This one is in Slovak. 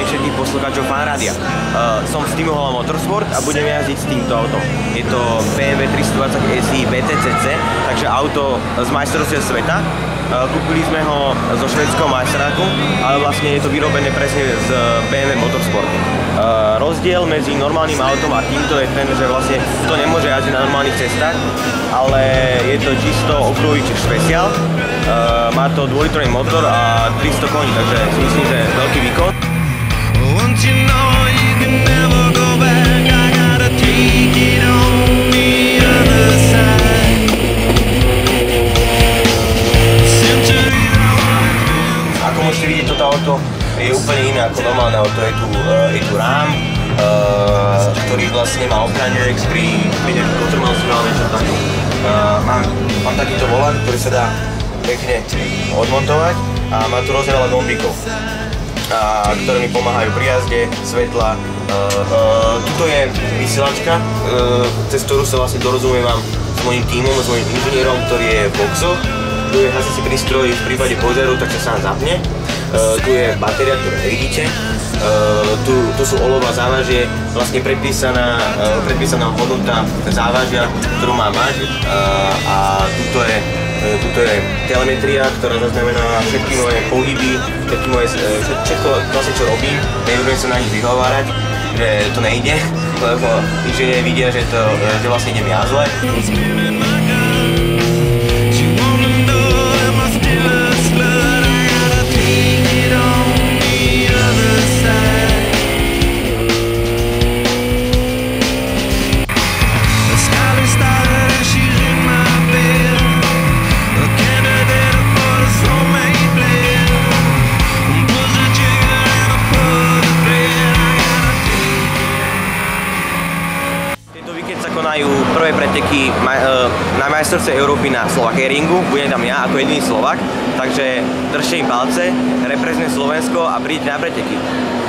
všetkých poslucháčov Fan Rádia. Som z týmu Hola Motorsport a budem jazdiť s týmto autom. Je to BMW 320 SI BTCC, takže auto z majstrovstiev sveta. Kúpili sme ho zo švédskeho majstráku, ale vlastne je to vyrobené presne z BMW Motorsport. Rozdiel medzi normálnym autom a týmto je ten, že vlastne to nemôže jazdiť na normálnych cestách, ale je to čisto okruhový špeciál. Má to 2-litrový motor a 300 koní, takže si myslím, že je veľký výkon. Ako môžete vidieť, toto auto je úplne iné ako normálne auto. Je tu rám, ktorý vlastne má ochraňujek pri kontrolnom signálne čertaní. Mám takýto volant, ktorý sa dá pekne odmontovať a má tu rôzne veľa gombíkov, ktoré mi pomáhajú pri jazde, svetla. Tuto je vysielačka, cez ktorú sa vlastne dorozumievam s mojím tímom, s mojím inžinierom, ktorý je v boxoch. Tu je hasicí prístroj v prípade požiaru, takže sa nám zapne. Tu je batéria, ktorú nevidíte. Tu sú olová závažie, vlastne predpísaná hodnota závažia, ktorú má mať. A tuto je telemetria, ktorá zaznamená všetky moje pohyby, všetko vlastne čo robím. Nebudem sa na nich vyhovárať, že to nejde, lebo inžinieri vidia, že vlastne idem ja zle. Konajú prvé preteky na majstrovstve Európy na Slovakéringu. Budem tam ja ako jediný Slovak, takže držte im palce, reprezentujem Slovensko a príďte na preteky.